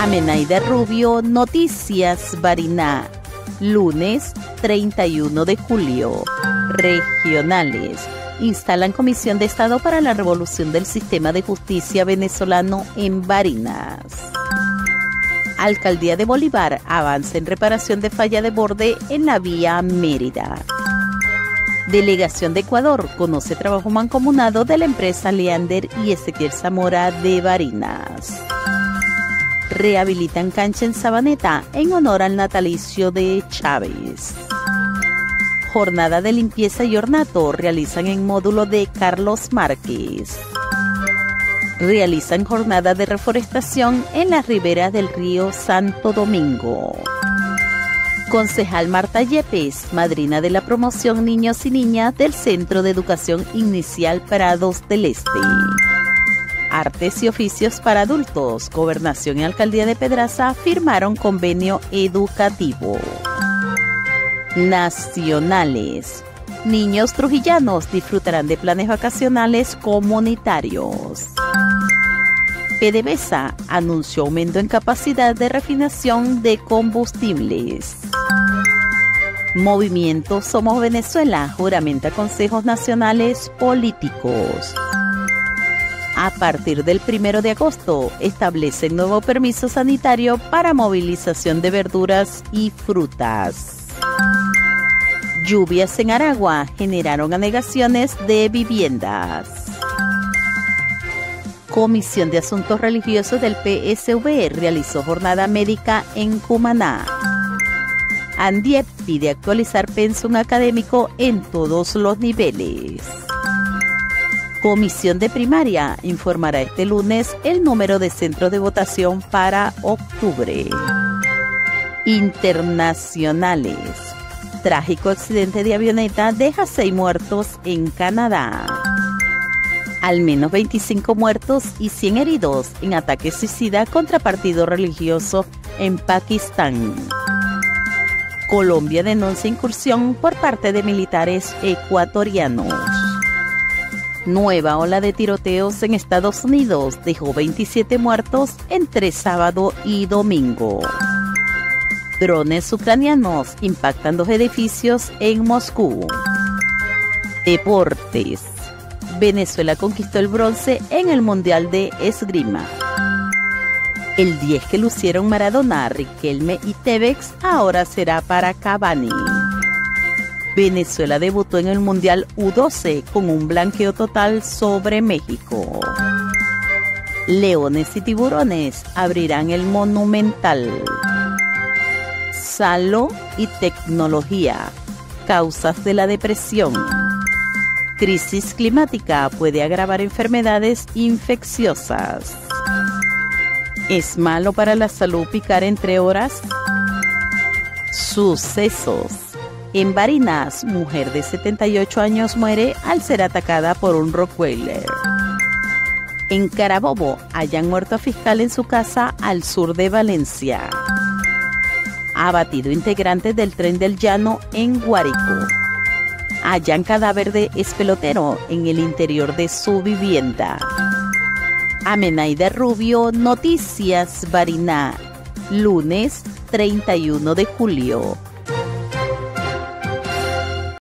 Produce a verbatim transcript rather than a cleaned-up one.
Amenaida Rubio, Noticias Bariná, lunes treinta y uno de julio. Regionales. Instalan Comisión de Estado para la Revolución del Sistema de Justicia venezolano en Barinas. Alcaldía de Bolívar avanza en reparación de falla de borde en la vía Mérida. Delegación de Ecuador conoce trabajo mancomunado de la empresa Leander y Ezequiel Zamora de Barinas. Rehabilitan cancha en Sabaneta en honor al natalicio de Chávez. Jornada de limpieza y ornato realizan en módulo de Carlos Márquez. Realizan jornada de reforestación en las riberas del río Santo Domingo. Concejal Marta Yepes, madrina de la promoción Niños y Niñas del Centro de Educación Inicial Prados del Este. Artes y oficios para adultos, Gobernación y Alcaldía de Pedraza firmaron convenio educativo. Nacionales. Niños trujillanos disfrutarán de planes vacacionales comunitarios. PDVSA anunció aumento en capacidad de refinación de combustibles. Movimiento Somos Venezuela juramenta consejos nacionales políticos. A partir del primero de agosto, establecen nuevo permiso sanitario para movilización de verduras y frutas. Lluvias en Aragua generaron anegaciones de viviendas. Comisión de Asuntos Religiosos del P S V realizó jornada médica en Cumaná. ANDIEP pide actualizar pensum académico en todos los niveles. Comisión de Primaria informará este lunes el número de centros de votación para octubre. Internacionales. Trágico accidente de avioneta deja seis muertos en Canadá. Al menos veinticinco muertos y cien heridos en ataque suicida contra partido religioso en Pakistán. Colombia denuncia incursión por parte de militares ecuatorianos. Nueva ola de tiroteos en Estados Unidos dejó veintisiete muertos entre sábado y domingo. Drones ucranianos impactan dos edificios en Moscú. Deportes. Venezuela conquistó el bronce en el Mundial de Esgrima. El diez que lucieron Maradona, Riquelme y Tevez ahora será para Cavani. Venezuela debutó en el Mundial U doce con un blanqueo total sobre México. Leones y tiburones abrirán el Monumental. Salud y tecnología. Causas de la depresión. Crisis climática puede agravar enfermedades infecciosas. ¿Es malo para la salud picar entre horas? Sucesos. En Barinas, mujer de setenta y ocho años muere al ser atacada por un rottweiler. En Carabobo, hallan muerto a fiscal en su casa al sur de Valencia. Abatido integrante del Tren del Llano en Guárico. Hallan cadáver de expelotero en el interior de su vivienda. Amenaida Rubio, Noticias Bariná, lunes treinta y uno de julio.